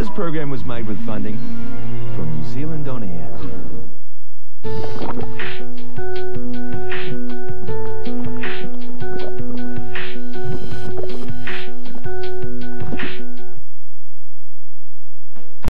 This program was made with funding from New Zealand On Air.